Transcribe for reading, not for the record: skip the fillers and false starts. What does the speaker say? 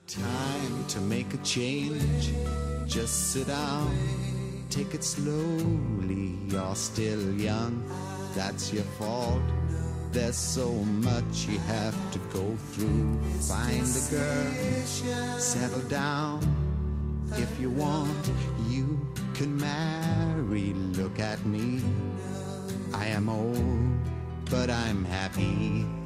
Time to make a change. Just sit down, take it slowly. You're still young, that's your fault. There's so much you have to go through. Find a girl, settle down. If you want, you can marry. Look at me, I am old, but I'm happy.